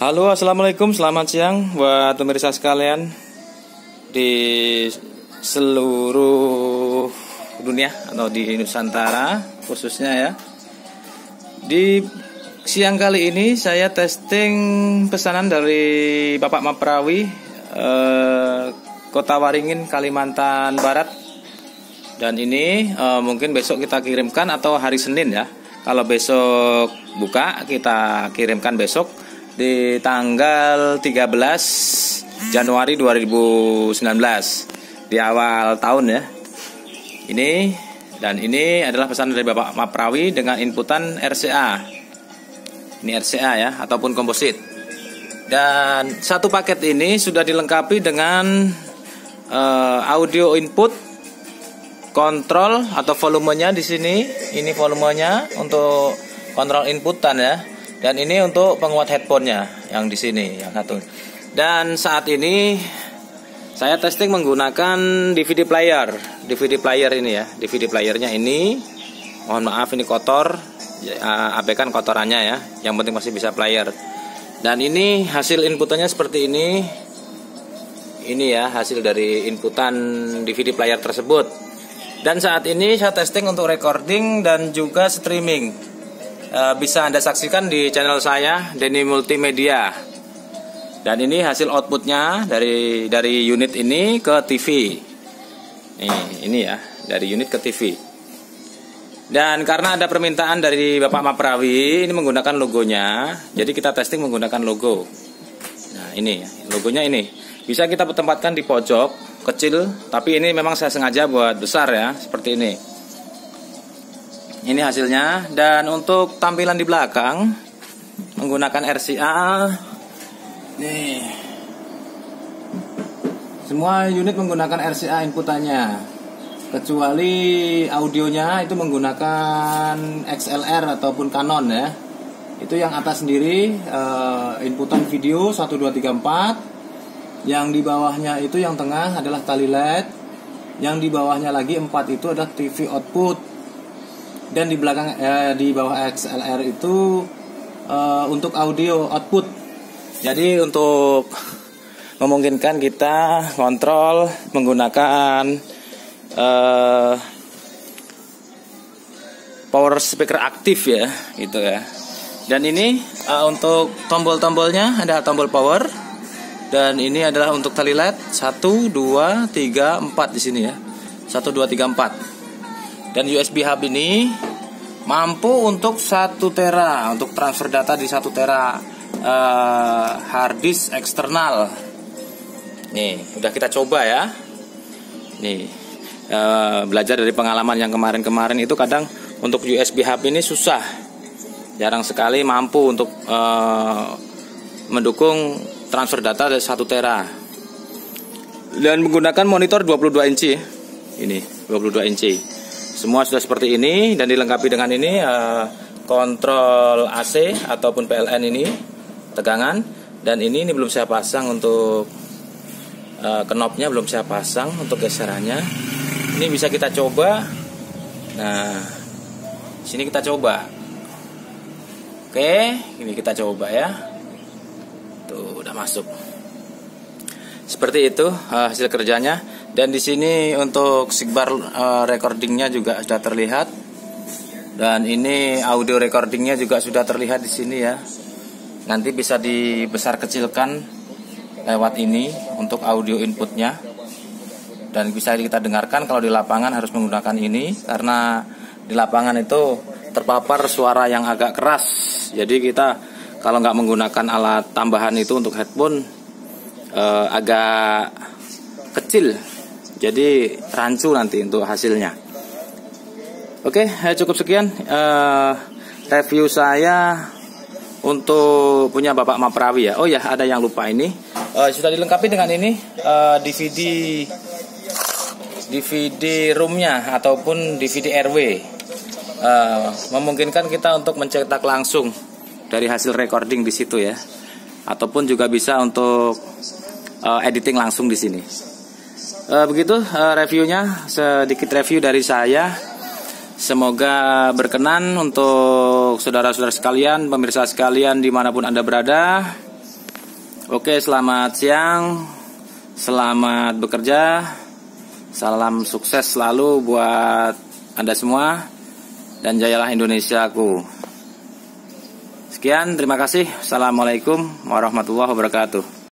Halo, assalamualaikum, selamat siang buat pemirsa sekalian di seluruh dunia atau di Nusantara khususnya ya. Di siang kali ini saya testing pesanan dari Bapak Maprawi, Kota Waringin, Kalimantan Barat. Dan ini mungkin besok kita kirimkan atau hari Senin ya. Kalau besok buka kita kirimkan besok di tanggal 13 Januari 2019 di awal tahun ya. Ini adalah pesanan dari Bapak Maprawi dengan inputan RCA. Ini RCA ya, ataupun komposit. Dan satu paket ini sudah dilengkapi dengan audio input, kontrol atau volumenya di sini. Ini volumenya untuk kontrol inputan ya. Dan ini untuk penguat headphone-nya yang di sini yang satu. Dan saat ini saya testing menggunakan DVD player. DVD player ini ya. DVD playernya ini, mohon maaf ini kotor, abaikan kotorannya ya. Yang penting masih bisa player. Dan ini hasil inputannya seperti ini. Ini ya hasil dari inputan DVD player tersebut. Dan saat ini saya testing untuk recording dan juga streaming. Bisa Anda saksikan di channel saya, Denny Multimedia. Dan ini hasil outputnya dari unit ini ke TV. Ini ya, dari unit ke TV. Dan karena ada permintaan dari Bapak Maprawi, ini menggunakan logonya. Jadi kita testing menggunakan logo. Nah ini, logonya ini. Bisa kita tempatkan di pojok, kecil. Tapi ini memang saya sengaja buat besar ya, seperti ini. Ini hasilnya. Dan untuk tampilan di belakang menggunakan RCA. Nih, semua unit menggunakan RCA inputannya, kecuali audionya itu menggunakan XLR ataupun Canon ya. Itu yang atas sendiri inputan video 1, 2, 3, 4. Yang di bawahnya itu yang tengah adalah tali LED. Yang di bawahnya lagi 4 itu adalah TV output. Dan di belakang di bawah XLR itu untuk audio output. Jadi untuk memungkinkan kita kontrol menggunakan power speaker aktif ya, gitu ya. Dan ini untuk tombol-tombolnya ada tombol power. Dan ini adalah untuk tali LED 1, 2, 3, 4 di sini ya. 1, 2, 3, 4. Dan USB hub ini mampu untuk 1 tera, untuk transfer data di 1 tera hard disk eksternal. Nih, udah kita coba ya. Nih, belajar dari pengalaman yang kemarin-kemarin itu kadang untuk USB hub ini susah. Jarang sekali mampu untuk mendukung transfer data dari 1 tera. Dan menggunakan monitor 22 inci. Ini 22 inci. Semua sudah seperti ini dan dilengkapi dengan ini kontrol AC ataupun PLN ini tegangan. Dan ini belum saya pasang untuk knopnya, belum saya pasang untuk geserannya. Ini bisa kita coba. Nah, sini kita coba. Oke, ini kita coba ya. Tuh udah masuk. Seperti itu hasil kerjanya. Dan di sini untuk sigbar recordingnya juga sudah terlihat. Dan ini audio recordingnya juga sudah terlihat di sini ya. Nanti bisa dibesar kecilkan lewat ini untuk audio inputnya. Dan bisa kita dengarkan kalau di lapangan harus menggunakan ini. Karena di lapangan itu terpapar suara yang agak keras. Jadi kita kalau nggak menggunakan alat tambahan itu untuk headphone agak kecil. Jadi rancu nanti untuk hasilnya. Oke, cukup sekian review saya untuk punya Bapak Maprawi ya. Oh ya, ada yang lupa ini. Sudah dilengkapi dengan ini DVD roomnya ataupun DVD RW. Memungkinkan kita untuk mencetak langsung dari hasil recording di situ ya. Ataupun juga bisa untuk editing langsung di sini. Begitu reviewnya, sedikit review dari saya. Semoga berkenan untuk saudara-saudara sekalian, pemirsa sekalian dimanapun Anda berada. Oke, selamat siang. Selamat bekerja. Salam sukses selalu buat Anda semua. Dan jayalah Indonesiaku. Sekian, terima kasih. Assalamualaikum warahmatullahi wabarakatuh.